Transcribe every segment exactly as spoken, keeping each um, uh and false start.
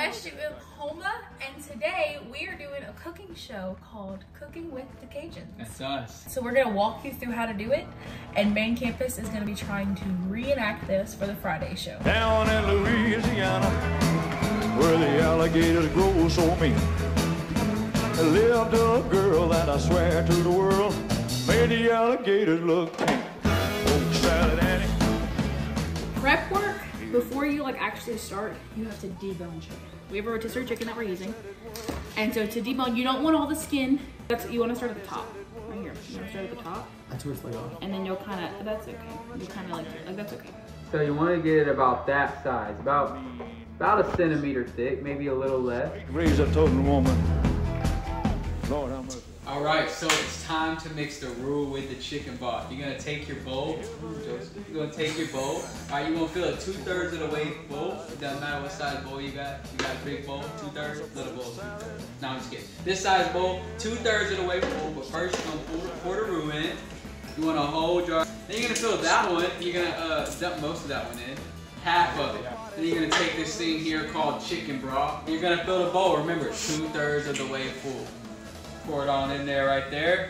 Eshtu Homa, and today we are doing a cooking show called Cooking with the Cajuns. That's us. So we're gonna walk you through how to do it, and Main Campus is gonna be trying to reenact this for the Friday show. Down in Louisiana, where the alligators grow so mean, there lived a girl that I swear to the world made the alligators look pink. Oh, Sally Annie. Prep work, before you like actually start, you have to debone chicken. We have a rotisserie chicken that we're using. And so to debone, you don't want all the skin. That's You want to start at the top, right here. You want to start at the top. That's where it's like off. And then you'll kind of, that's okay. You kind of like, like, that's okay. So you want to get it about that size, about about a centimeter thick, maybe a little less. Raise a total woman. Lord, how much? All right, so it's time to mix the roux with the chicken broth. You're gonna take your bowl, Joseph. You're gonna take your bowl. All right, you're gonna fill it two thirds of the way full. It doesn't matter what size bowl you got. You got a big bowl, two thirds, little bowl, two thirds. No, I'm just kidding. This size bowl, two thirds of the way full. But first, you're gonna pour, pour the roux in. You want a whole jar. Then you're gonna fill that one. You're gonna uh, dump most of that one in. Half of it. Then you're gonna take this thing here called chicken broth. You're gonna fill the bowl. Remember, two thirds of the way full. Pour it on in there right there.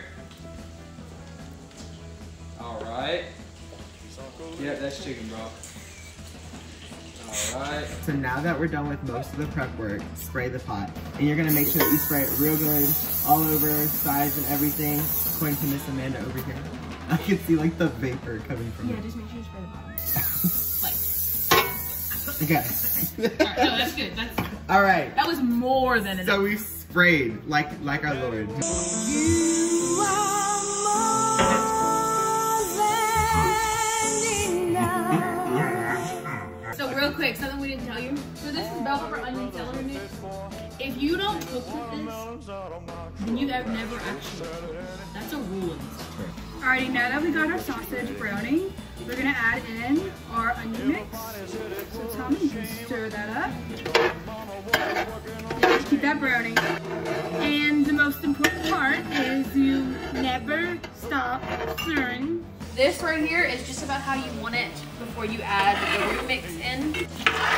All right. Yeah, that's chicken broth. All right. So now that we're done with most of the prep work, spray the pot. And you're gonna make sure that you spray it real good, all over, sides and everything. According to Miss Amanda over here. I can see like the vapor coming from Yeah, it. just make sure you spray the bottom. Like. Okay. All right, no, that's good. That's good. All right. That was more than enough. So we sprayed like like our Lord. You are more than enough. So real quick, something we didn't tell you. So this is bell pepper onion celery mix. If you don't cook with this, then you have never actually cooked. That's a rule in this. Alrighty, now that we got our sausage browning, we're gonna add in our onion mix. So Tommy, you can stir that up. Yeah, keep that browning. And the most important part is you never stop stirring. This right here is just about how you want it before you add the roux mix in.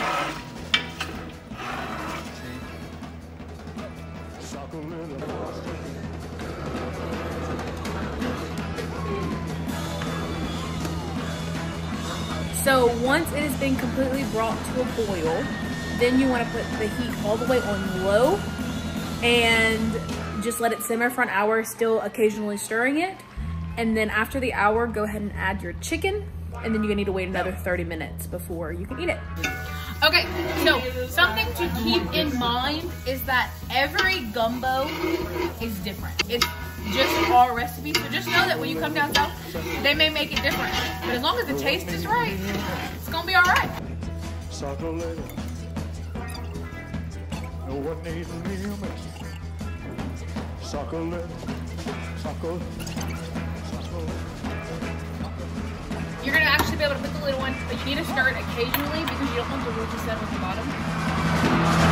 So once it has been completely brought to a boil, then you want to put the heat all the way on low and just let it simmer for an hour, still occasionally stirring it. And then after the hour, go ahead and add your chicken, and then you're gonna need to wait another thirty minutes before you can eat it. Okay, so something to keep in mind is that every gumbo is different. It's just our recipe, so just know that when you come down south, they may make it different. But as long as the taste is right, it's gonna be all right. No one needs me a mess. Chocolate, chocolate, chocolate. You're gonna actually be able to put the lid on, but you need to stir it occasionally because you don't want the roux to settle at the bottom.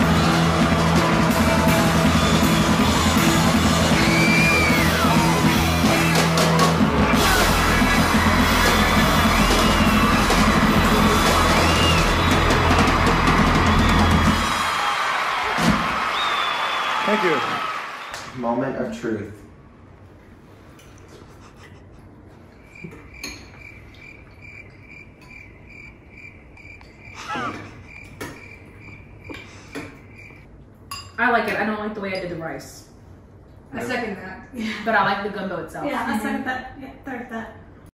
Thank you. Moment of truth. I like it. I don't like the way I did the rice. I second that. But I like the gumbo itself. Yeah, I second that. Yeah, third that.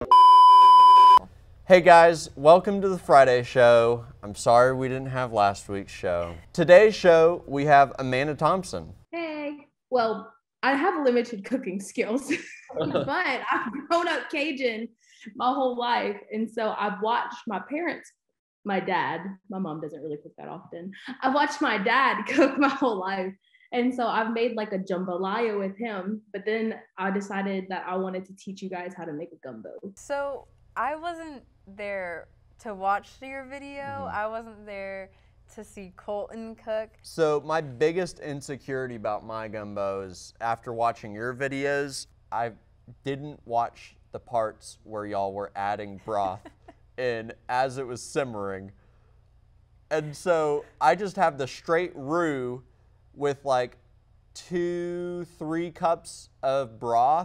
Hey guys, welcome to the Friday show. I'm sorry we didn't have last week's show. Today's show, we have Amanda Thompson. Hey. Well, I have limited cooking skills, but I've grown up Cajun my whole life. And so I've watched my parents, my dad, my mom doesn't really cook that often. I've watched my dad cook my whole life. And so I've made like a jambalaya with him, but then I decided that I wanted to teach you guys how to make a gumbo. So I wasn't there to watch your video. Mm-hmm. I wasn't there to see Colton cook. So my biggest insecurity about my gumbo is after watching your videos, I didn't watch the parts where y'all were adding broth in as it was simmering. And so I just have the straight roux with like two, three cups of broth,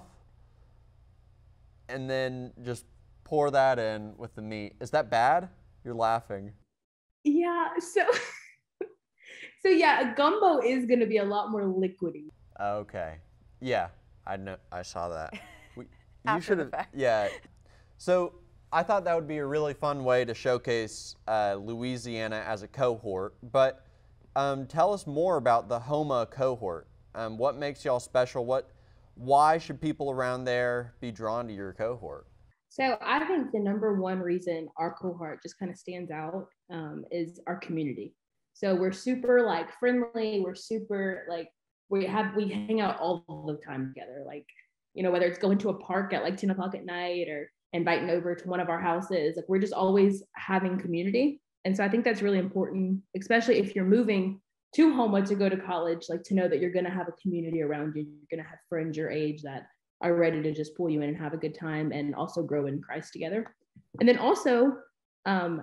and then just pour that in with the meat. Is that bad? You're laughing. Yeah, so so yeah, a gumbo is gonna be a lot more liquidy. Okay. Yeah, I know. I saw that. We, you After should the have. fact. Yeah. So I thought that would be a really fun way to showcase uh, Louisiana as a cohort. But um, tell us more about the Houma cohort. Um, what makes y'all special? What? Why should people around there be drawn to your cohort? So I think the number one reason our cohort just kind of stands out um, is our community. So we're super like friendly. We're super like we have we hang out all the time together. Like, you know, whether it's going to a park at like ten o'clock at night or inviting over to one of our houses, like we're just always having community. And so I think that's really important, especially if you're moving to Houma to go to college, like to know that you're going to have a community around you. You're going to have friends your age that are ready to just pull you in and have a good time and also grow in Christ together. And then also um,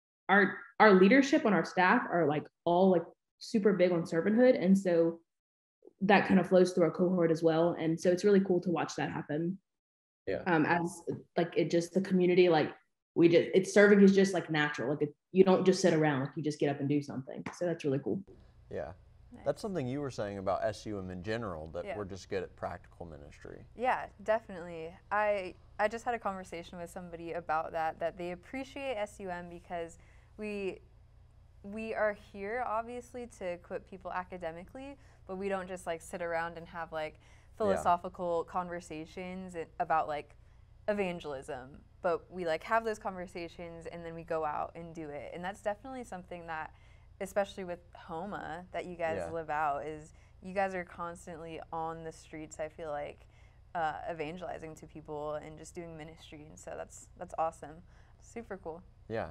our our leadership on our staff are like all like super big on servanthood. And so that kind of flows through our cohort as well. And so it's really cool to watch that happen. Yeah. Um, as like it just the community, like we just it's serving is just like natural. Like it, you don't just sit around, like you just get up and do something. So that's really cool. Yeah. That's something you were saying about S U M in general, that Yeah. we're just good at practical ministry. Yeah, definitely. I I just had a conversation with somebody about that, that they appreciate S U M because we we are here obviously to equip people academically, but we don't just like sit around and have like philosophical yeah. conversations about like evangelism, but we like have those conversations and then we go out and do it. And that's definitely something that, especially with Houma, that you guys Yeah. live out, is you guys are constantly on the streets, I feel like, uh, evangelizing to people and just doing ministry. And so that's that's awesome. Super cool. Yeah.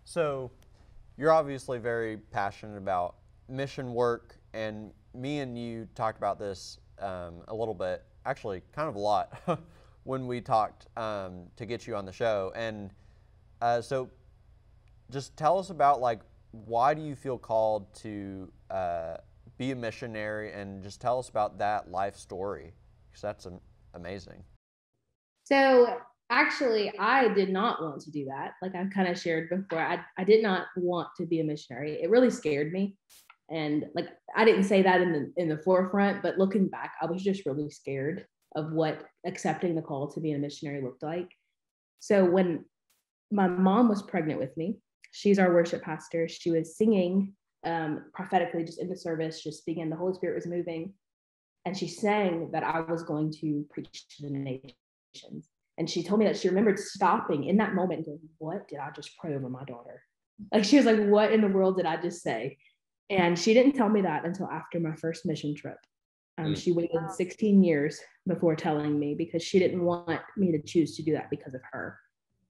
So you're obviously very passionate about mission work, and me and you talked about this um, a little bit, actually kind of a lot, when we talked um, to get you on the show. And uh, so just tell us about, like, why do you feel called to uh, be a missionary, and just tell us about that life story, because that's am- amazing. So actually, I did not want to do that. Like I've kind of shared before, I, I did not want to be a missionary. It really scared me. And like, I didn't say that in the, in the forefront, but looking back, I was just really scared of what accepting the call to be a missionary looked like. So when my mom was pregnant with me, she's our worship pastor. She was singing um, prophetically just in the service, just speaking, the Holy Spirit was moving. And she sang that I was going to preach to the nations. And she told me that she remembered stopping in that moment and going, what did I just pray over my daughter? Like she was like, what in the world did I just say? And she didn't tell me that until after my first mission trip. Um, mm. She waited sixteen years before telling me, because she didn't want me to choose to do that because of her.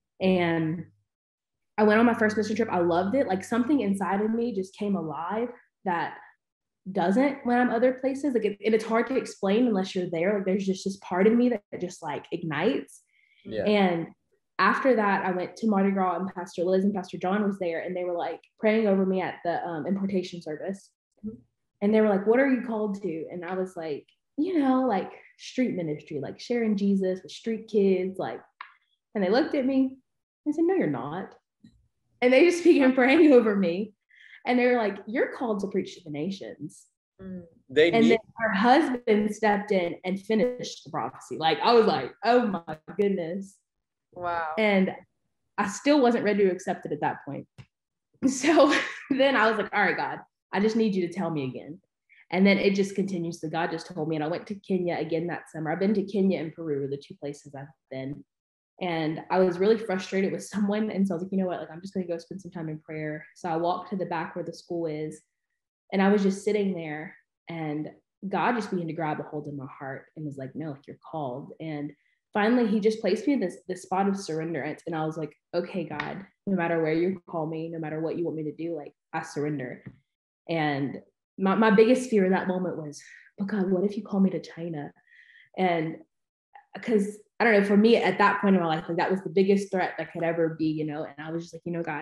And I went on my first mission trip. I loved it. Like something inside of me just came alive that doesn't when I'm other places. Like it, and it's hard to explain unless you're there. Like there's just this part of me that just like ignites. Yeah. And after that, I went to Mardi Gras, and Pastor Liz and Pastor John was there, and they were like praying over me at the um, importation service. And they were like, what are you called to? And I was like, you know, like street ministry, like sharing Jesus with street kids. Like, and they looked at me and said, no, you're not. And they just began praying over me. And they were like, you're called to preach to the nations. They and need- then her husband stepped in and finished the prophecy. Like, I was like, oh my goodness. Wow. And I still wasn't ready to accept it at that point. So then I was like, all right, God, I just need you to tell me again. And then it just continues. So God just told me, and I went to Kenya again that summer. I've been to Kenya and Peru are the two places I've been. And I was really frustrated with someone. And so I was like, you know what, like, I'm just going to go spend some time in prayer. So I walked to the back where the school is, and I was just sitting there, and God just began to grab a hold of my heart and was like, no, like, you're called. And finally, he just placed me in this, this spot of surrenderance. And I was like, okay, God, no matter where you call me, no matter what you want me to do, like, I surrender. And my, my biggest fear in that moment was, but God, what if you call me to China? And because I don't know, for me at that point in my life, like that was the biggest threat that could ever be, you know, and I was just like, you know, God,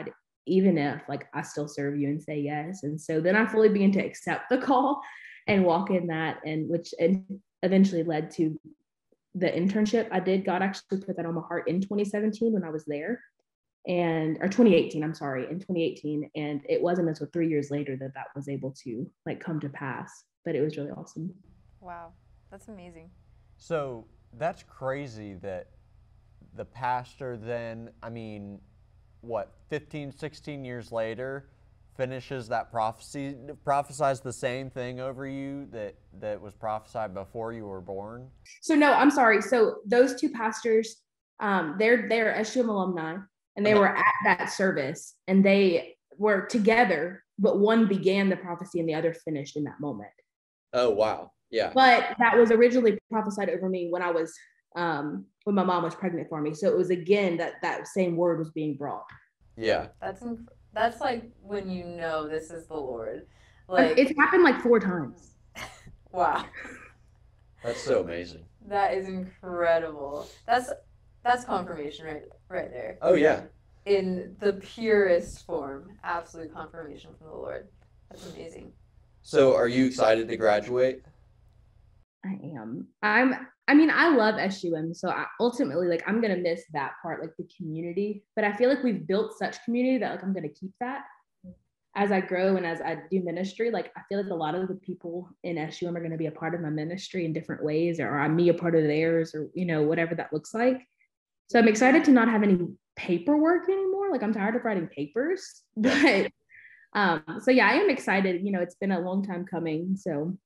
even if like I still serve you and say yes. And so then I fully began to accept the call and walk in that, and which and eventually led to the internship I did. God actually put that on my heart in twenty seventeen when I was there, and or twenty eighteen, I'm sorry, in twenty eighteen. And it wasn't until three years later that that was able to like come to pass, but it was really awesome. Wow, that's amazing. So that's crazy that the pastor then, I mean, what, fifteen, sixteen years later, finishes that prophecy, prophesies the same thing over you that, that was prophesied before you were born? So no, I'm sorry. So those two pastors, um, they're, they're S U M alumni, and they Uh-huh. were at that service, and they were together, but one began the prophecy and the other finished in that moment. Oh, wow. Yeah. But that was originally prophesied over me when I was, um, when my mom was pregnant for me. So it was again that that same word was being brought. Yeah. That's inc- that's like when you know this is the Lord. Like, It's happened like four times. wow, That's so amazing. that is incredible. That's that's confirmation right right there. Oh, yeah. In the purest form, absolute confirmation from the Lord. That's amazing. So are you excited to graduate? I am. I'm. I mean, I love S U M, so I, ultimately, like, I'm gonna miss that part, like the community. But I feel like we've built such community that like I'm gonna keep that as I grow and as I do ministry. Like, I feel like a lot of the people in S U M are gonna be a part of my ministry in different ways, or I'm me a part of theirs, or you know, whatever that looks like. So I'm excited to not have any paperwork anymore. Like, I'm tired of writing papers, but um, so yeah, I am excited. You know, it's been a long time coming, so.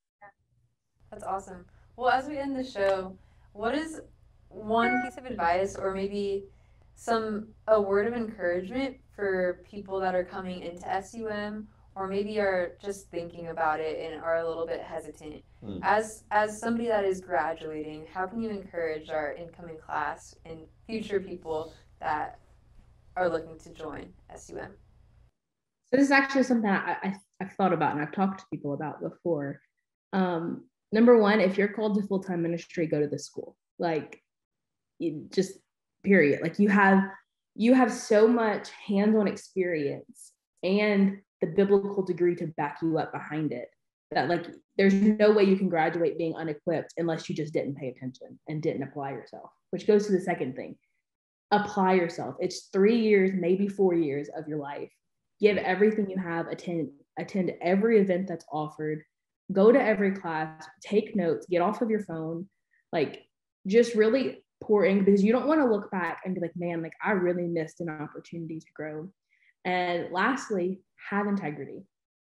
That's awesome. Well, as we end the show, what is one piece of advice, or maybe some a word of encouragement for people that are coming into S U M, or maybe are just thinking about it and are a little bit hesitant? Mm. As as somebody that is graduating, how can you encourage our incoming class and future people that are looking to join S U M? So this is actually something I, I, I've thought about and I've talked to people about before. Um, number one, if you're called to full-time ministry, go to the school. Like, you just period. Like, you have you have so much hands-on experience and the biblical degree to back you up behind it that, like, there's no way you can graduate being unequipped unless you just didn't pay attention and didn't apply yourself, which goes to the second thing. Apply yourself. It's three years, maybe four years of your life. Give everything you have, attend attend every event that's offered, go to every class, take notes, get off of your phone, like, just really pour in, because you don't want to look back and be like, man, like, I really missed an opportunity to grow. And lastly, have integrity.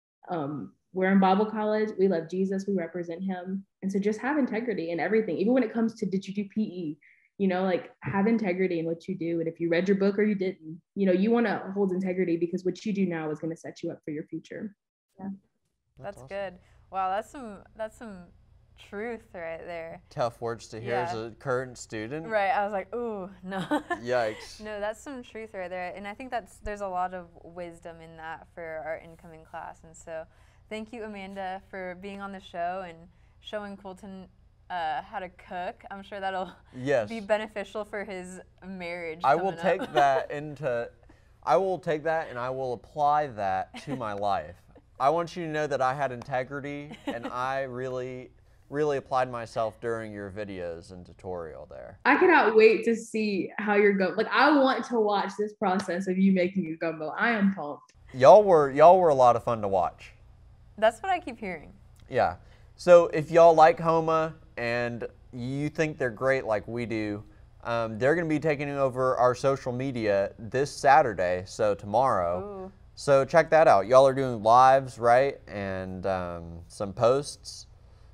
Um, we're in Bible college. We love Jesus. We represent him. And so just have integrity in everything. Even when it comes to, did you do P E? You know, like, have integrity in what you do. And if you read your book or you didn't, you know, you want to hold integrity, because what you do now is going to set you up for your future. Yeah. That's, That's awesome. good. Wow, that's some that's some truth right there. Tough words to hear Yeah. as a current student. Right, I was like, ooh, no. Yikes. No, that's some truth right there. And I think that's there's a lot of wisdom in that for our incoming class. And so thank you, Amanda, for being on the show and showing Colton uh, how to cook. I'm sure that'll Yes. be beneficial for his marriage. I will coming take up. that into, I will take that and I will apply that to my life. I want you to know that I had integrity and I really, really applied myself during your videos and tutorial there. I cannot wait to see how you're going. Like, I want to watch this process of you making a gumbo. I am pumped. Y'all were, y'all were a lot of fun to watch. That's what I keep hearing. Yeah. So if y'all like Homa and you think they're great like we do, um, they're going to be taking over our social media this Saturday, so tomorrow. Ooh. So check that out. Y'all are doing lives, right? And um, some posts.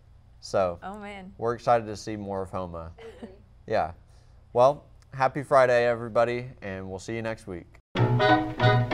So Oh, man. we're excited to see more of Homa. Yeah. Well, happy Friday, everybody, and we'll see you next week.